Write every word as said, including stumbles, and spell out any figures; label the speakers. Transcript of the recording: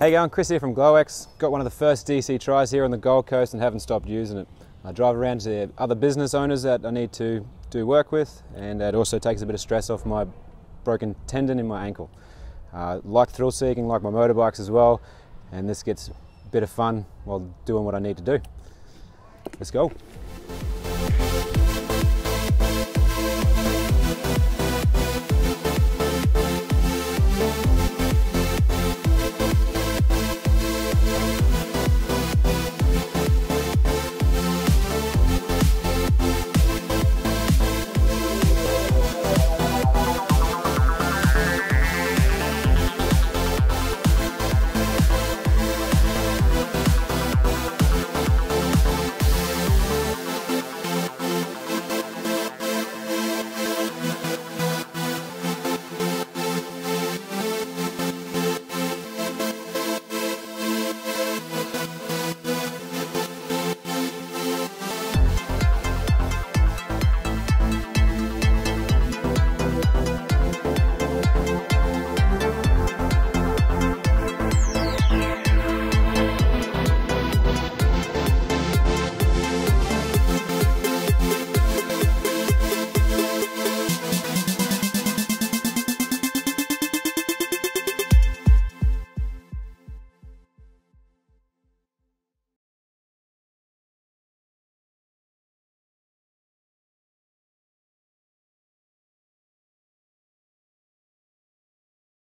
Speaker 1: Hey going, Kris here from Glo-X. Got one of the first D C tries here on the Gold Coast and haven't stopped using it. I drive around to other business owners that I need to do work with, and it also takes a bit of stress off my broken tendon in my ankle. Uh, like thrill seeking, like my motorbikes as well, and this gets a bit of fun while doing what I need to do. Let's go.